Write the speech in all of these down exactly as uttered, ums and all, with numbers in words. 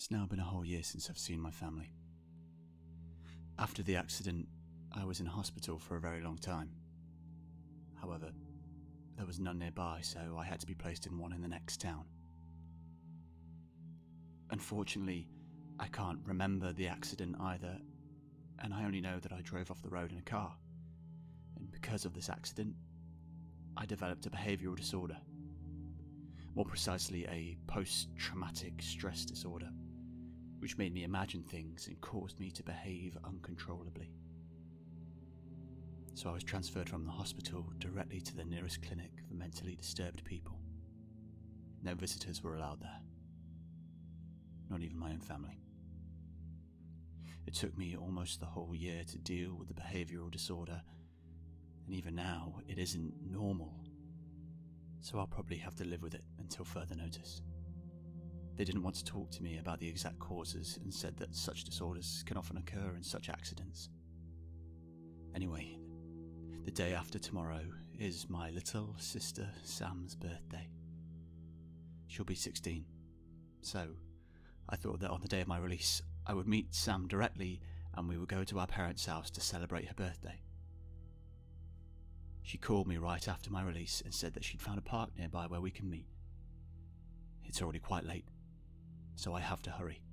It's now been a whole year since I've seen my family. After the accident, I was in hospital for a very long time. However, there was none nearby, so I had to be placed in one in the next town. Unfortunately, I can't remember the accident either, and I only know that I drove off the road in a car. And because of this accident, I developed a behavioural disorder. More precisely, a post-traumatic stress disorder, which made me imagine things and caused me to behave uncontrollably. So I was transferred from the hospital directly to the nearest clinic for mentally disturbed people. No visitors were allowed there. Not even my own family. It took me almost the whole year to deal with the behavioural disorder, and even now it isn't normal. So I'll probably have to live with it until further notice. They didn't want to talk to me about the exact causes and said that such disorders can often occur in such accidents. Anyway, the day after tomorrow is my little sister Sam's birthday. She'll be sixteen, so I thought that on the day of my release I would meet Sam directly and we would go to our parents' house to celebrate her birthday. She called me right after my release and said that she'd found a park nearby where we can meet. It's already quite late, so I have to hurry.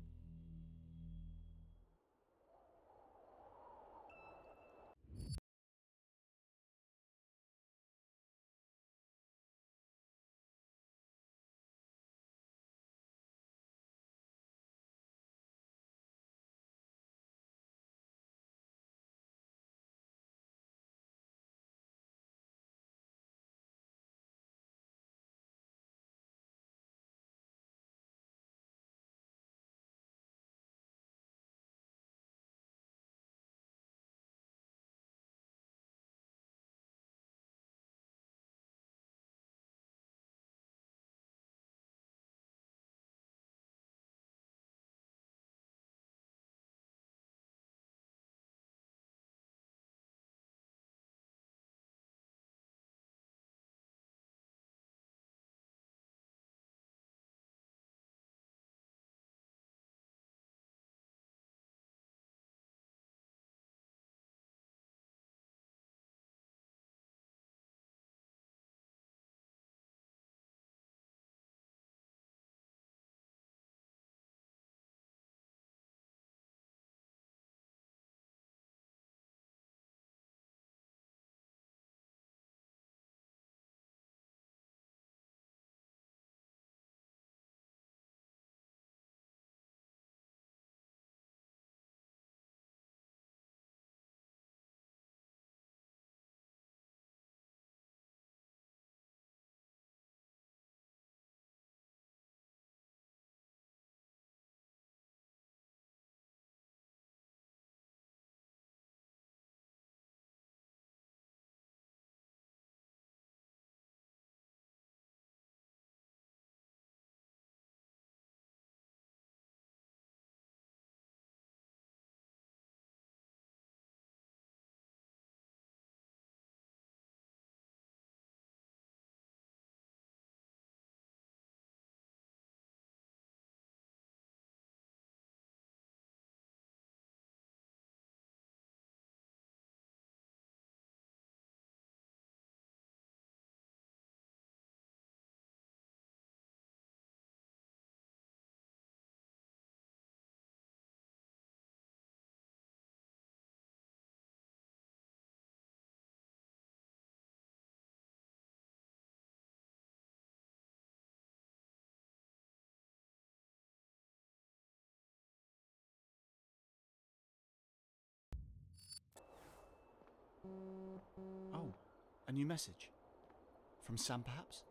Oh, a new message? From Sam, perhaps?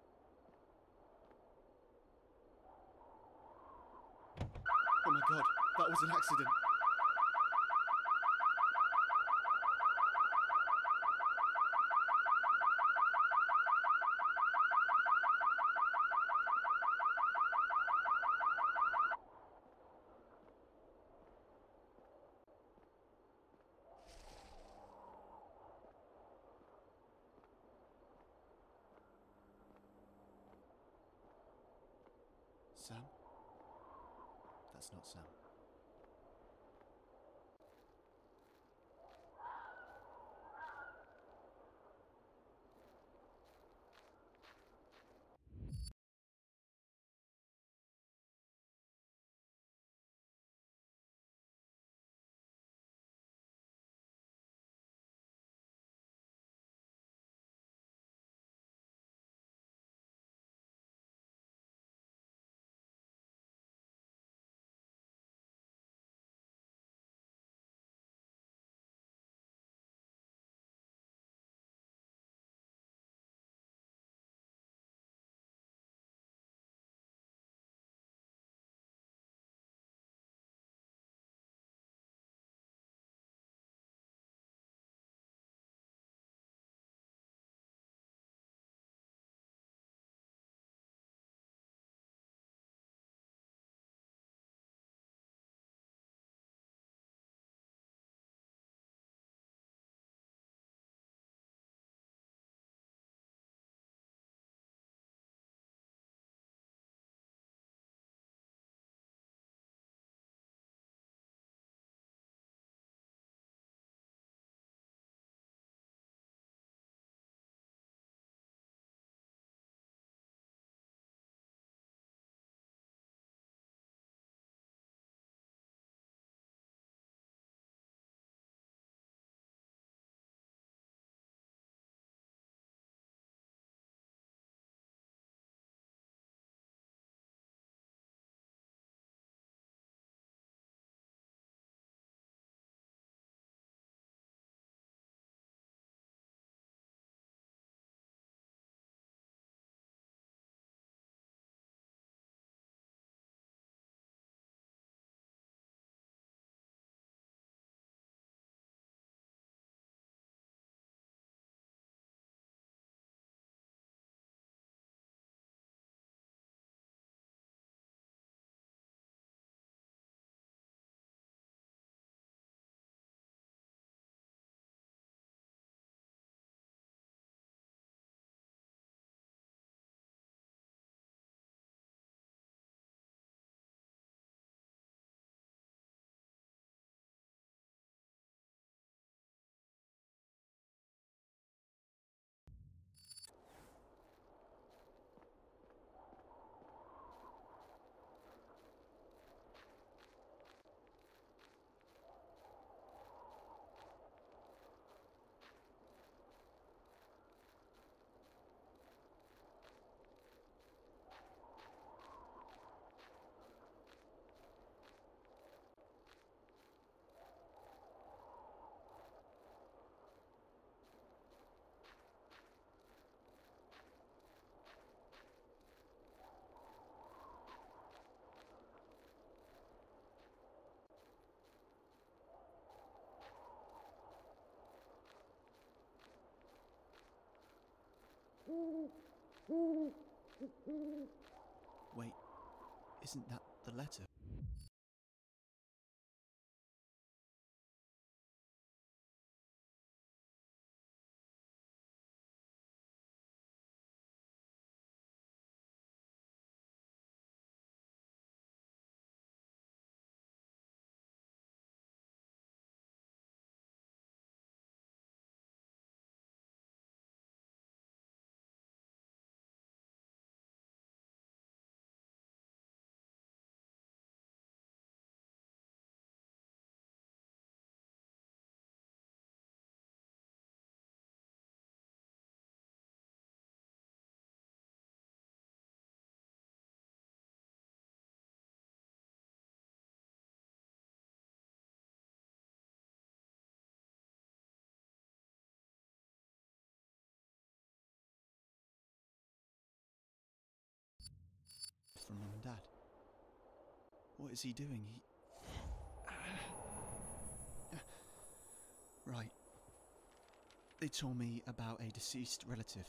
Oh my god. That was an accident. Sam? That's not Sam. Wait, isn't that the letter? From Mum and Dad. What is he doing? He... Right. They told me about a deceased relative.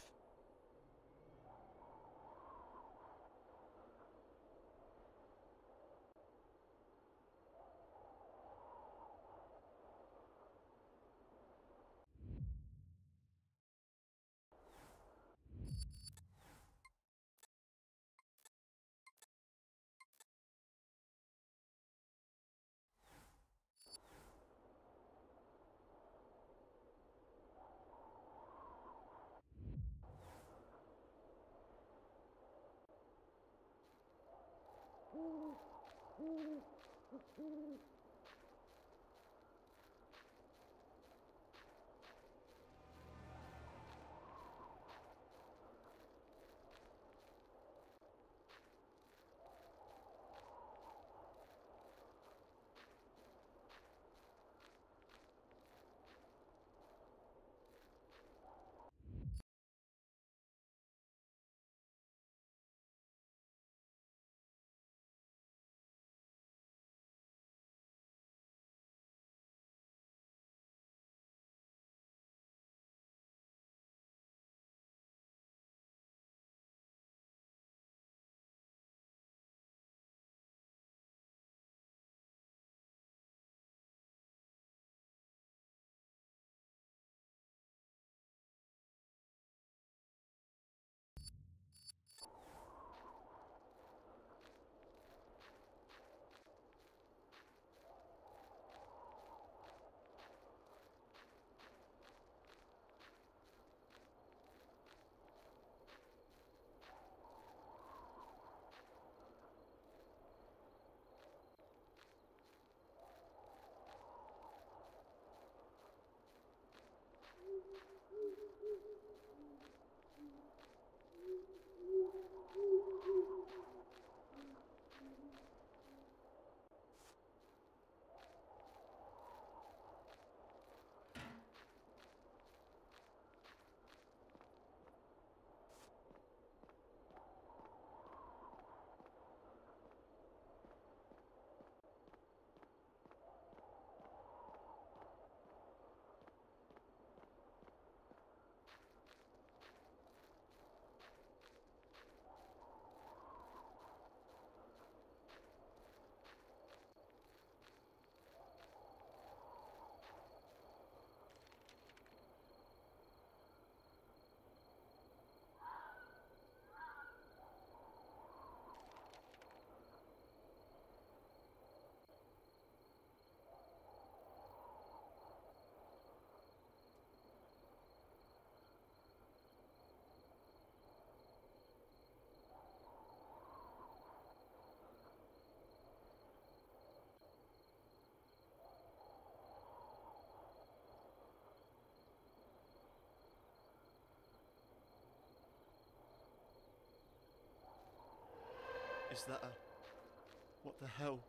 Is that a... What the hell?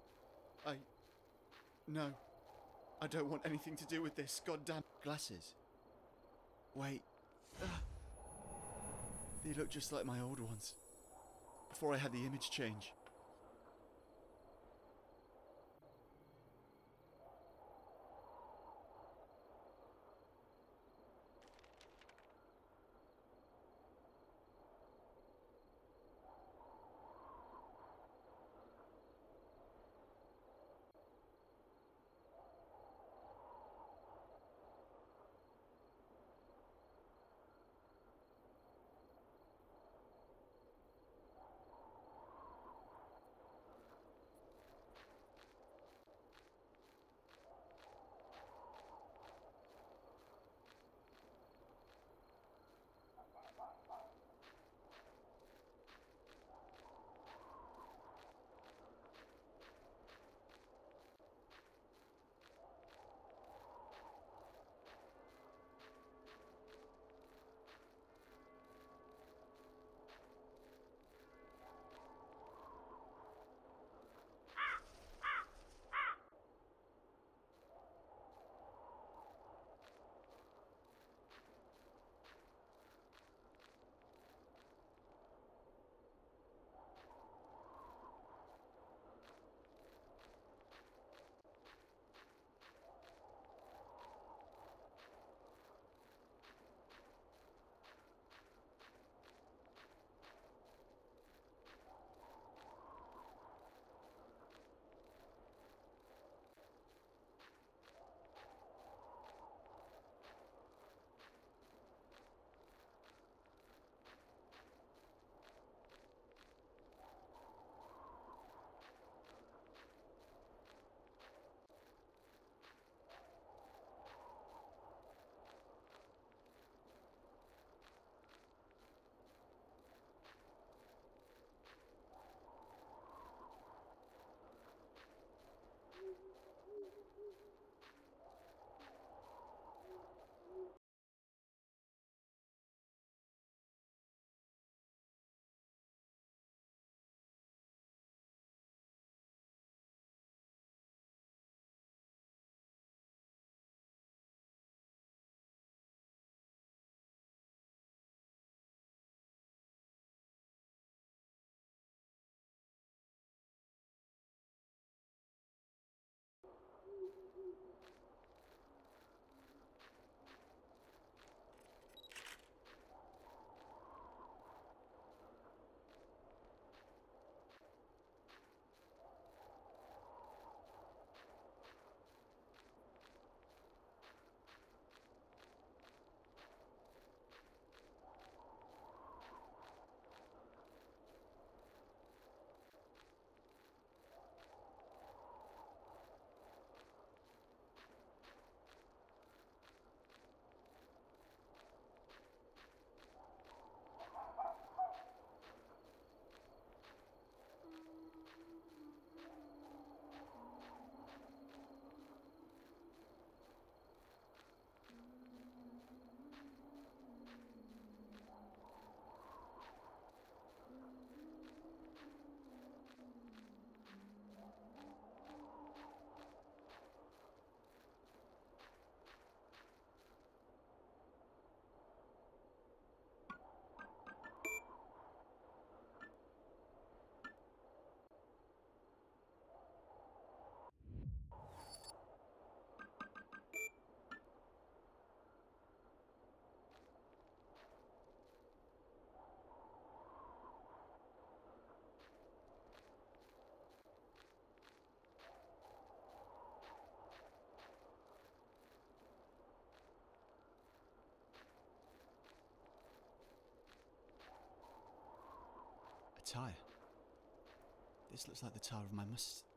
I... No. I don't want anything to do with this, goddamn... Glasses? Wait. Ugh. They look just like my old ones. Before I had the image change. tyre. This looks like the tyre of my must.